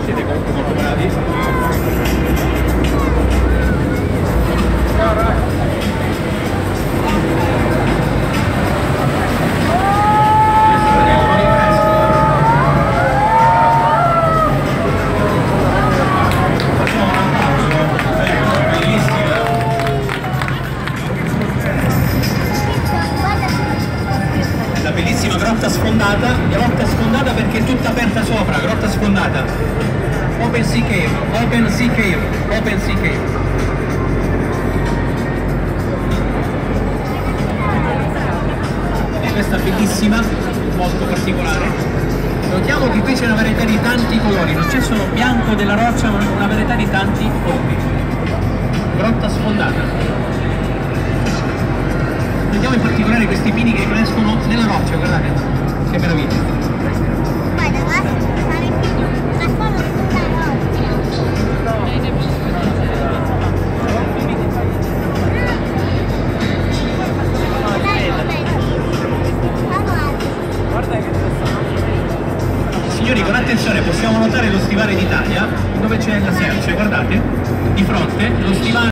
Siete comunque molto bravi. Bellissima grotta sfondata perché è tutta aperta sopra, grotta sfondata. Open Sea Cave, Open Sea Cave, Open Sea Cave. E questa bellissima, molto particolare. Notiamo che qui c'è una varietà di tanti colori, non c'è solo bianco della roccia, ma una varietà di tanti colori. Grotta sfondata. Vediamo in particolare questi pini che crescono nella roccia, guardate, che meraviglia. Guarda, basta fare il pino, nascono tutta la roccia. Signori, con attenzione, possiamo notare lo stivale d'Italia, dove c'è la Serce, guardate, di fronte, lo stivale